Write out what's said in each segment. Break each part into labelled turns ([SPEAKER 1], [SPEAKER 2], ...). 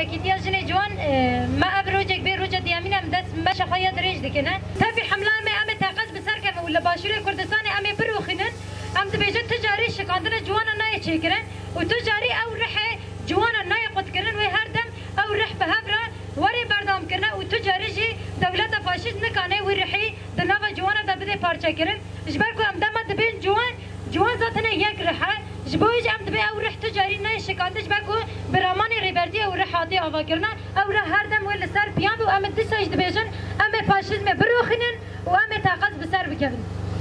[SPEAKER 1] یکیتیا جن جوان ما ابروجک به روج دیامین ام دست مش خیا درج دکنه تبی حمله ام تاقز بسر که ولا باشور کردستان ام بروخینن ام دبیجت تجاری شکاندن جوان نای چیکرن و تجاری او رح جوان نای قد کرن و هر دم او رح به هبره وری بردام کرنه و تجاری جی دولت فاشیست نکانه و رحی دنوا جوان دا بده پارچه کرن جبر کو ام دم دبین جوان ذاتنا یک رحه جبویج ام دبی او رح تجاری نای شکاندش بکو برامان ریبردی او رح حاطی آوا کرنه او رح هر دم ول سر پیان و ام دساج دبیجن ام فاشیسم بروخینن و ام طاقت بسر بکن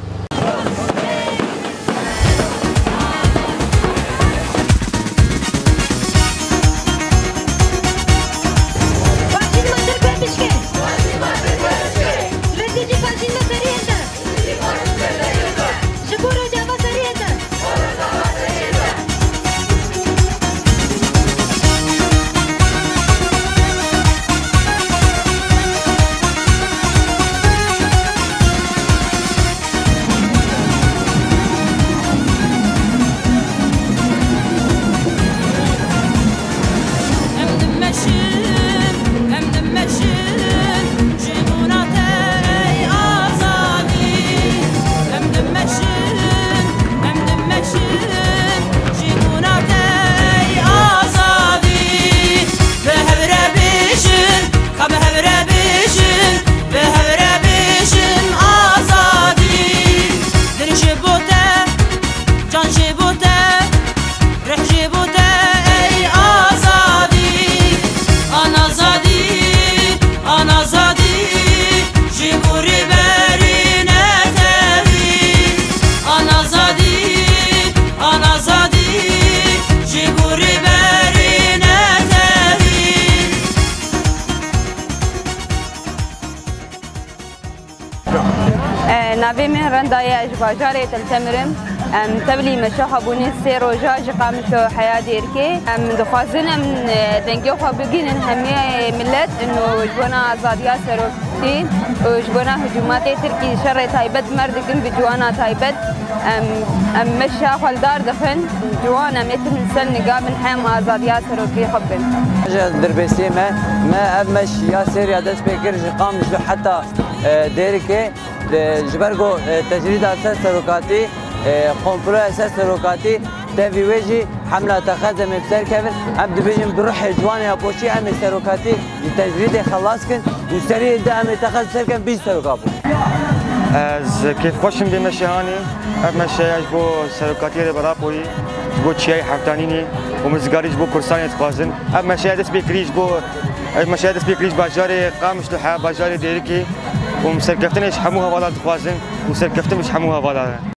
[SPEAKER 2] نبی مهران دای اجباجاری تلتمرم تبلی مشاها بونی سه روزا جقامشو حیاة دیرکی دخوازن دنگی خو بگینن همه ملت انه جوانا آزادیا سروتی و جوانا هجومات ترکی شر تایبت مردکن بجوانا تایبت مشا خالدار دخن جوانا متن سل نقابن حام آزادیا سروتی خبن.
[SPEAKER 3] دربسي ما أمش ياسر يا دس بكر جقام مش حتى ديركي جبرجو تجريد أساس سلوكاتي قنفلو أساس سلوكاتي تبي وجي حملة تخذ من بسر كفن عبد بيجم بروح جوان يا بوشي أم سلوكاتي التجريد خلاص كن وسريع ده أم تخذ سر كن بيج سلوكاتي.
[SPEAKER 4] از كيف خوشم بمشيهاني أمشي أجبو سلوكاتي ربلاقوي جبو تشيء حفتانيني ومزجاريج بو كرساني تخازن أمشي دس بكريج بو مشي دس بكريج باجاري قامش لحى باجاري ديركي ومسركفتنش حموها ولا تخازن ومسركفتن مش حموها ولا